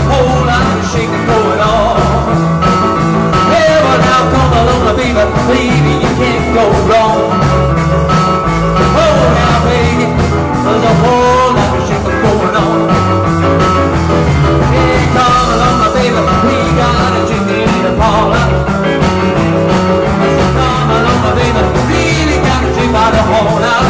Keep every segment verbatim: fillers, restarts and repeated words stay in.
whole lot of shaking going on. Yeah, but now come along, baby, baby, you can't go wrong. Oh, now, baby, there's a whole lot of shaking going on. Hey, come along, baby, we got a drink in the parlor. Come along, baby, really got a drink by the whole lot.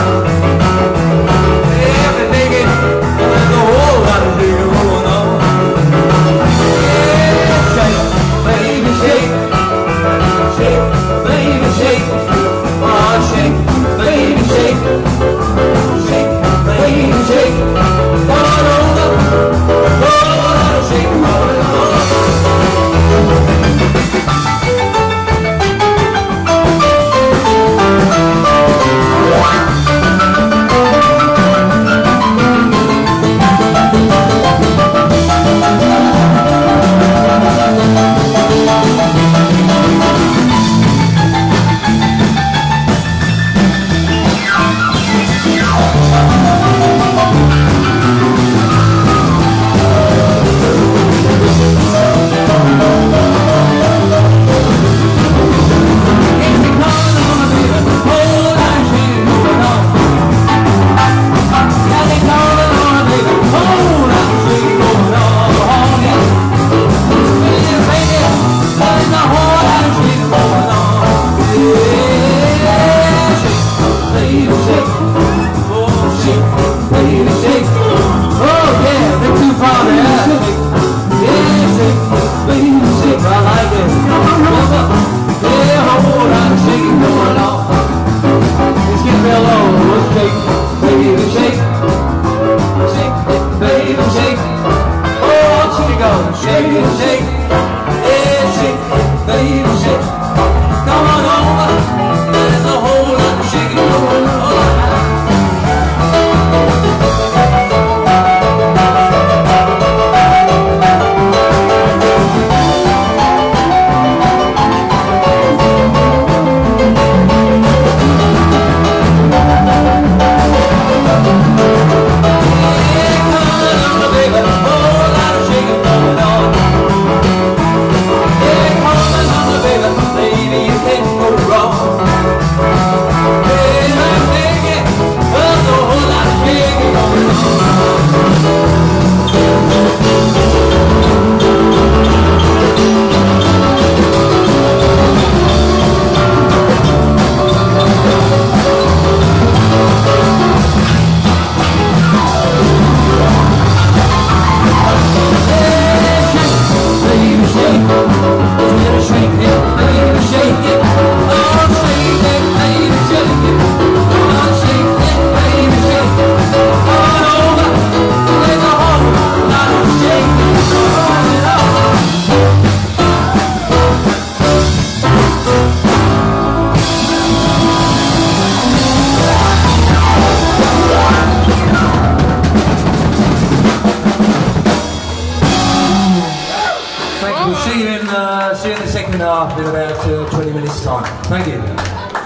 See you in, uh, see you in the second half in about uh, twenty minutes time. Thank you.